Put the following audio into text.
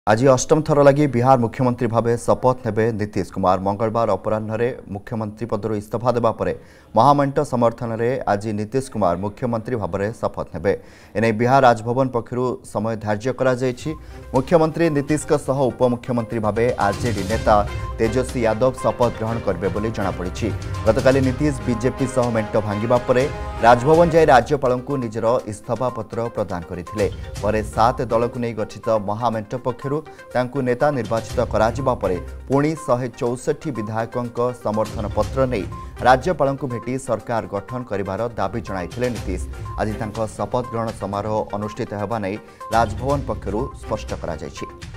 आज अष्टम थर लगी बिहार मुख्यमंत्री भावे शपथ नेबे नीतीश कुमार। मंगलवार अपराह्न मुख्यमंत्री पदर इस्तीफा देवा पर महामेंट समर्थन में आज नीतीश कुमार मुख्यमंत्री भाव में शपथ नेबे। एने बिहार राजभवन पक्षरु समय धार्य करा जायछि। मुख्यमंत्री नीतीश उपमुख्यमंत्री भावे आरजेडी नेता तेजस्वी यादव शपथ ग्रहण करेंगे बोली जଣାपड़ी। गतकाली नीतीश बीजेपी सह मेंट भांगिबा परे राजभवन जाई राज्यपाल को निजर इस्तीफा पत्र प्रदान करथिले। परे 7 दल को नहीं गठित महामेंट पक्षरु तांकु नेता निर्वाचित कराजिबा परे पुणी 164 विधायकों समर्थन पत्र नहीं राज्यपाल को भेटी सरकार गठन करिवार दाबी जणाइथिले नीतीश। आज तांको शपथ ग्रहण समारोह अनुष्ठित हेबा नै राजभवन पक्षरु स्पष्ट करा जायछि।